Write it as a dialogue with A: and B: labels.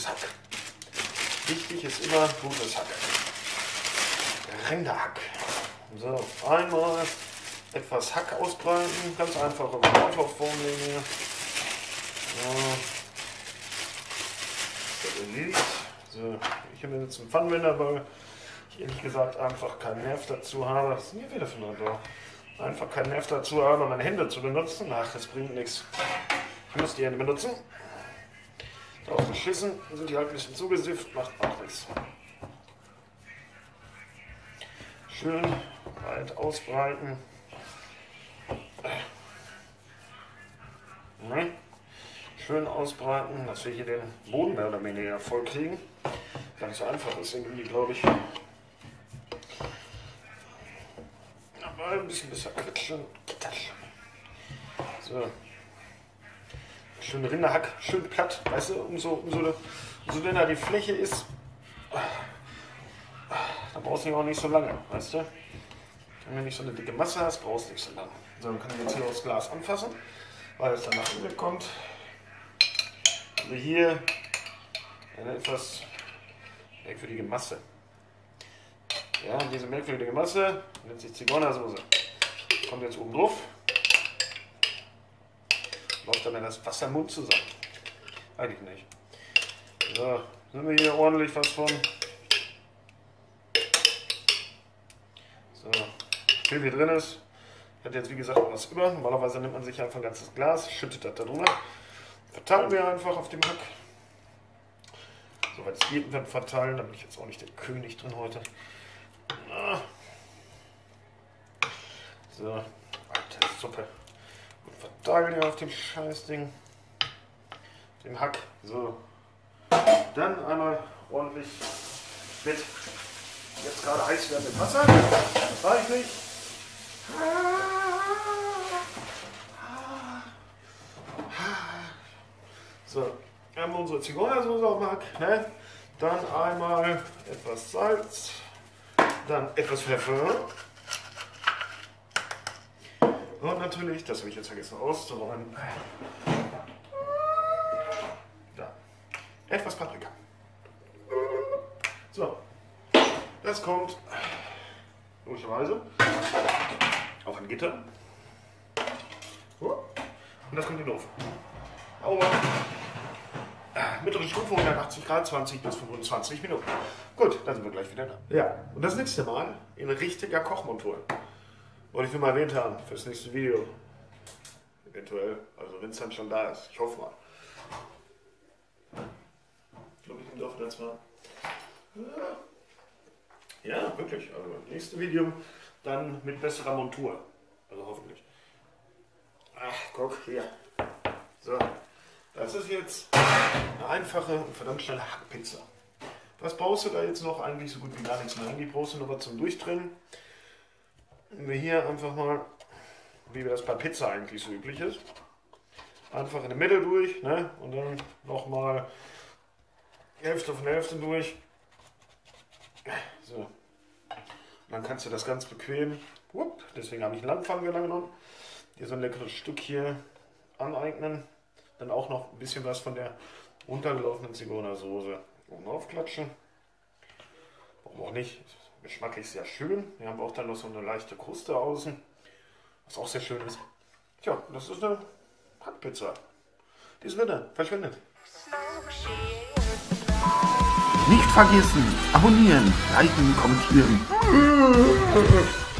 A: gutes Hack. Wichtig ist immer gutes Hack. Rinderhack. So, einmal etwas Hack ausbreiten. Ganz einfach über die Auflaufform legen hier. So, ich habe jetzt einen Pfannenwender, weil ich ehrlich gesagt einfach keinen Nerv dazu habe. Was ist denn hier wieder für eine da? Einfach keinen Nerv dazu habe, meine Hände zu benutzen. Ach, das bringt nichts. Ich muss die Hände benutzen. Drauf geschissen, sind die halt ein bisschen zugesifft, macht auch nichts. Schön weit ausbreiten. Schön ausbreiten, dass wir hier den Boden mehr oder weniger voll kriegen. Gar nicht so einfach ist irgendwie, glaube ich. Aber ein bisschen besser quetschen. So. Schön Rinderhack, schön platt, weißt du, umso dünner die Fläche ist, da brauchst du auch nicht so lange, weißt du. Wenn du nicht so eine dicke Masse hast, brauchst du nicht so lange. So, dann kann ich jetzt hier aufs Glas anfassen, weil es dann nach innen kommt. Also hier eine etwas merkwürdige Masse. Ja, diese merkwürdige Masse nennt sich Zigeunersoße. Kommt jetzt oben drauf. Läuft dann in das Wasser im Mund zusammen. Eigentlich nicht. So, sind wir hier ordentlich was von. So, viel wie drin ist. Ich hatte jetzt wie gesagt was über. Normalerweise nimmt man sich einfach ein ganzes Glas, schüttet das da drüber. Verteilen wir einfach auf dem Hack. Soweit es geht, wird verteilen. Da bin ich jetzt auch nicht der König drin heute. So, alte Suppe. Und verteilen hier auf dem Scheißding. Auf dem Hack. So. Dann einmal ordentlich mit jetzt gerade heiß werdendem Wasser. Das reicht nicht. So, haben wir unsere Zigeunersoße auf dem Hack. Ne? Dann einmal etwas Salz. Dann etwas Pfeffer. Und natürlich, das habe ich jetzt vergessen auszuräumen, da, etwas Paprika. So, das kommt logischerweise auf ein Gitter. Und das kommt in den Ofen. Sauber. Mittlere Stufe 180 Grad, 20 bis 25 Minuten. Gut, dann sind wir gleich wieder da. Ja, und das nächste Mal in richtiger Kochmontur. Wollte ich nur mal erwähnt haben fürs nächste Video. Eventuell, also wenn es dann schon da ist. Ich hoffe mal. Ich glaube, ich bin doch das mal. Ja, wirklich. Also nächste Video dann mit besserer Montur. Also hoffentlich. Ach, guck hier. So, das ist jetzt eine einfache und verdammt schnelle Hackpizza. Was brauchst du da jetzt noch? Eigentlich so gut wie gar nichts mehr. Eigentlich brauchst du noch was zum Durchdrehen. Nehmen wir hier einfach mal, wie das bei Pizza eigentlich so üblich ist, einfach in der Mitte durch, ne? Und dann nochmal Hälfte von Hälfte durch. So. Und dann kannst du das ganz bequem, deswegen habe ich einen Langpfannenwender genommen, dir so ein leckeres Stück hier aneignen. Dann auch noch ein bisschen was von der runtergelaufenen Zigeunersoße oben aufklatschen. Warum auch nicht? Geschmacklich sehr schön. Wir haben auch dann noch so eine leichte Kruste außen, was auch sehr schön ist. Tja, das ist eine Hackpizza. Die ist wieder verschwindet.
B: Nicht vergessen, abonnieren, liken, kommentieren.